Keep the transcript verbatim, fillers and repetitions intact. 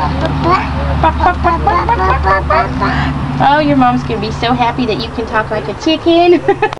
Oh, your mom's gonna be so happy that you can talk like a chicken.